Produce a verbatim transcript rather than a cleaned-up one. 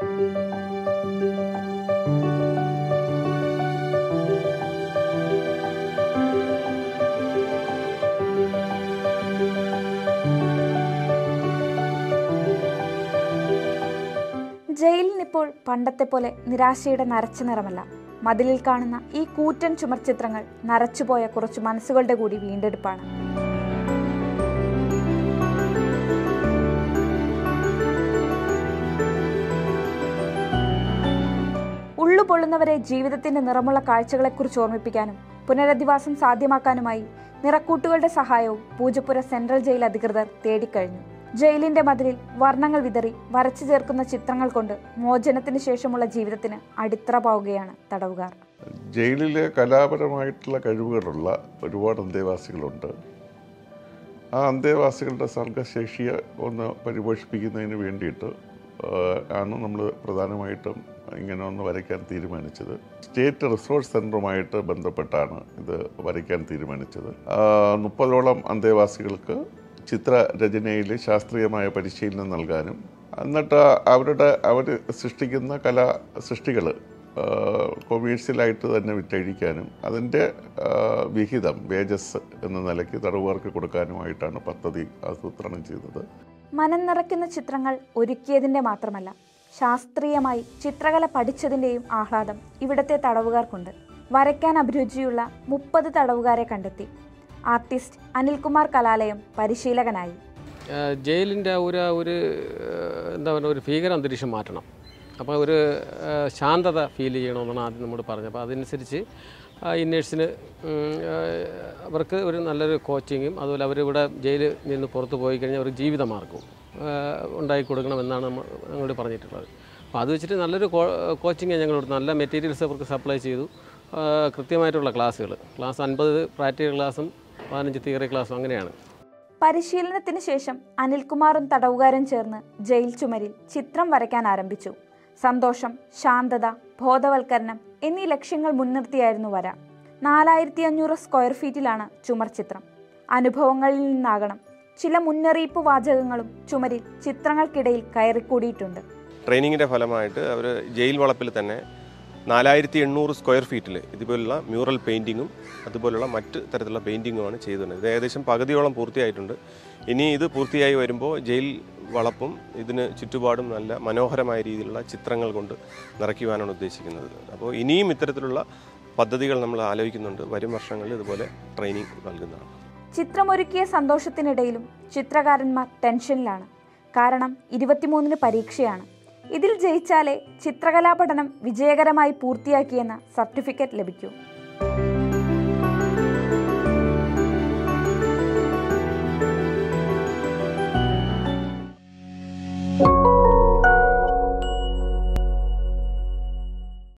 ജയിലിനിപ്പോൾ പണ്ടത്തെ പോലെ നിരാശയുടെ നരച്ച നിറമല്ല. മതിലിൽ കാണുന്ന ഈ കൂറ്റൻ ചുമർചിത്രങ്ങൾ നരച്ചുപോയ കുറച്ചു മനസ്സുകളുടെ കൂടി വീണ്ടെടുപ്പാണ്. ഉള്ളുപൊള്ളുന്നവരെ ജീവിതത്തിന്റെ നിറമുള്ള കാഴ്ചകളെക്കുറിച്ച് ഓർമ്മിപ്പിക്കാനും പുനരധിവാസം സാധ്യമാക്കാനുമായി നിറക്കൂട്ടുകളുടെ സഹായവും പൂജപ്പുര സെൻട്രൽ ജയിൽ അധികൃതർ തേടിക്കഴിഞ്ഞു. ജയിലിന്റെ മതിലിൽ വർണ്ണങ്ങൾ വിതറി വരച്ചു ചേർക്കുന്ന ചിത്രങ്ങൾ കൊണ്ട് മോചനത്തിന് ശേഷമുള്ള ജീവിതത്തിന് അടിത്തറ പാവുകയാണ് തടവുകാർ. ജയിലിലെ കലാപരമായിട്ടുള്ള കഴിവുകളുള്ള ഒരുപാട് അന്തേവാസികളുണ്ട്. ആ അന്തേവാസികളുടെ സർഗശേഷിയെ ഒന്ന് പരിപോഷിപ്പിക്കുന്നതിന് വേണ്ടിയിട്ട് ആണ് നമ്മൾ പ്രധാനമായിട്ടും ഇങ്ങനെ ഒന്ന് വരയ്ക്കാൻ തീരുമാനിച്ചത്. സ്റ്റേറ്റ് റിസോഴ്സ് സെൻ്ററുമായിട്ട് ബന്ധപ്പെട്ടാണ് ഇത് വരയ്ക്കാൻ തീരുമാനിച്ചത്. മുപ്പതോളം അന്തേവാസികൾക്ക് ചിത്രരചനയിൽ ശാസ്ത്രീയമായ പരിശീലനം നൽകാനും എന്നിട്ട് അവരുടെ അവർ സൃഷ്ടിക്കുന്ന കലാ സൃഷ്ടികൾ കൊമേഴ്സ്യലായിട്ട് തന്നെ വിറ്റഴിക്കാനും അതിൻ്റെ വിഹിതം വേജസ് എന്ന നിലയ്ക്ക് തടവുകാർക്ക് കൊടുക്കാനുമായിട്ടാണ് പദ്ധതി ആസൂത്രണം ചെയ്തത്. മനം നിറയ്ക്കുന്ന ചിത്രങ്ങൾ ഒരുക്കിയതിൻ്റെ മാത്രമല്ല, ശാസ്ത്രീയമായി ചിത്രകല പഠിച്ചതിൻ്റെയും ആഹ്ലാദം ഇവിടുത്തെ തടവുകാർക്കുണ്ട്. വരയ്ക്കാൻ അഭിരുചിയുള്ള മുപ്പത് തടവുകാരെ കണ്ടെത്തി. ആർട്ടിസ്റ്റ് അനിൽകുമാർ കലാലയം പരിശീലകനായി. ജയിലിൻ്റെ ഒരു ഒരു എന്താ പറയുക ഒരു ഭീകര അന്തരീക്ഷം മാറ്റണം. അപ്പോൾ ഒരു ശാന്തത ഫീൽ ചെയ്യണമെന്നാണ് ആദ്യം നമ്മൾ പറഞ്ഞത്. അപ്പോൾ അതനുസരിച്ച് ഇന്നേഴ്സിന് അവർക്ക് ഒരു നല്ലൊരു കോച്ചിങ്ങും അതുപോലെ അവരിവിടെ ജയിലിൽ നിന്ന് പുറത്ത് പോയി കഴിഞ്ഞാൽ അവർക്ക് ജീവിതമാർഗവും ഉണ്ടാക്കി കൊടുക്കണമെന്നാണ് നമ്മൾ ഞങ്ങളോട് പറഞ്ഞിട്ടുള്ളത്. അപ്പോൾ അത് വെച്ചിട്ട് നല്ലൊരു കോച്ചിങ് ഞങ്ങളോട് നല്ല മെറ്റീരിയൽസ് അവർക്ക് സപ്ലൈ ചെയ്തു. കൃത്യമായിട്ടുള്ള ക്ലാസ്സുകൾ ക്ലാസ് അൻപത് പ്രാക്ടിക്കൽ ക്ലാസ്സും പതിനഞ്ച് തിയറി ക്ലാസ്സും അങ്ങനെയാണ്. പരിശീലനത്തിന് ശേഷം അനിൽകുമാറും തടവുകാരും ചേർന്ന് ജയിൽ ചുമരിൽ ചിത്രം വരയ്ക്കാൻ ആരംഭിച്ചു. സന്തോഷം, ശാന്തത, ബോധവൽക്കരണം എന്നീ ലക്ഷ്യങ്ങൾ മുൻനിർത്തിയായിരുന്നു വര. നാലായിരത്തി അഞ്ഞൂറ് സ്ക്വയർ ഫീറ്റിലാണ് ചുമർ ചിത്രം. അനുഭവങ്ങളിൽ നിന്നാകണം ചില മുന്നറിയിപ്പ് വാചകങ്ങളും ചുമരിൽ ചിത്രങ്ങൾക്കിടയിൽ കയറിക്കൂടിയിട്ടുണ്ട്. ട്രെയിനിങ്ങിൻ്റെ ഫലമായിട്ട് അവർ ജയിൽ വളപ്പിൽ തന്നെ നാലായിരത്തി എണ്ണൂറ് സ്ക്വയർ ഫീറ്റിൽ ഇതുപോലുള്ള മ്യൂറൽ പെയിൻറ്റിങ്ങും അതുപോലുള്ള മറ്റ് തരത്തിലുള്ള പെയിൻറ്റിങ്ങുമാണ് ചെയ്തിട്ടുണ്ട്. ഇത് ഏകദേശം പകുതിയോളം പൂർത്തിയായിട്ടുണ്ട്. ഇനി ഇത് പൂർത്തിയായി വരുമ്പോൾ ജയിൽ വളപ്പും ഇതിന് ചുറ്റുപാടും നല്ല മനോഹരമായ രീതിയിലുള്ള ചിത്രങ്ങൾ കൊണ്ട് നിറയ്ക്കുവാനാണ് ഉദ്ദേശിക്കുന്നത്. അപ്പോൾ ഇനിയും ഇത്തരത്തിലുള്ള പദ്ധതികൾ നമ്മൾ ആലോചിക്കുന്നുണ്ട്. വരും വർഷങ്ങളിൽ ഇതുപോലെ ട്രെയിനിങ് നൽകുന്നതാണ്. ചിത്രമൊരുക്കിയ സന്തോഷത്തിനിടയിലും ചിത്രകാരന്മാർ ടെൻഷനിലാണ്. കാരണം ഇരുപത്തിമൂന്നിന് പരീക്ഷയാണ്. ഇതിൽ ജയിച്ചാലേ ചിത്രകലാ പഠനം വിജയകരമായി പൂർത്തിയാക്കിയെന്ന സർട്ടിഫിക്കറ്റ് ലഭിക്കൂ.